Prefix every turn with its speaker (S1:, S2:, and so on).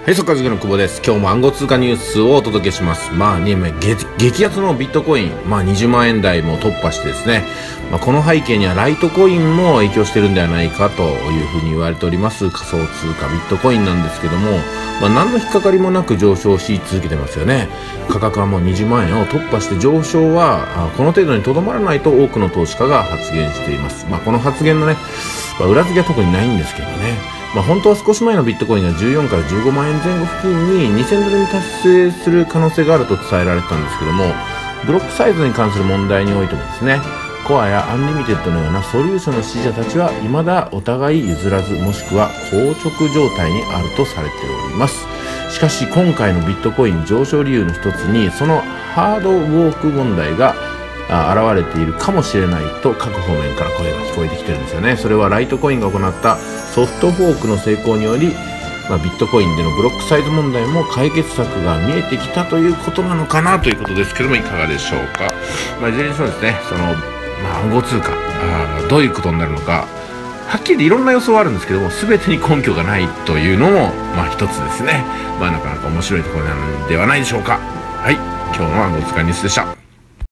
S1: はい、速稼塾の久保です。今日も暗号通貨ニュースをお届けします。激アツのビットコイン、20万円台も突破してですね、この背景にはライトコインも影響してるんではないかというふうに言われております仮想通貨ビットコインなんですけども、何の引っかかりもなく上昇し続けてますよね。価格はもう20万円を突破して上昇はこの程度にとどまらないと多くの投資家が発言しています。この発言のね、裏付けは特にないんですけどね。本当は少し前のビットコインが14から15万円前後付近に2000ドルに達成する可能性があると伝えられてたんですけども、ブロックサイズに関する問題においてもですね、コアやアンリミテッドのようなソリューションの支持者たちは未だお互い譲らず、もしくは硬直状態にあるとされております。しかし今回のビットコイン上昇理由の一つに、そのハードウォーク問題が現れているかもしれないと各方面から声が聞こえてきてるんですよね。それはライトコインが行ったソフトフォークの成功により、ビットコインでのブロックサイズ問題も解決策が見えてきたということなのかなということですけども、いかがでしょうか。いずれにしろですね、暗号通貨どういうことになるのか、はっきりいろんな予想はあるんですけども、全てに根拠がないというのも一つですね。なかなか面白いところなんではないでしょうか。はい、今日の暗号通貨ニュースでした。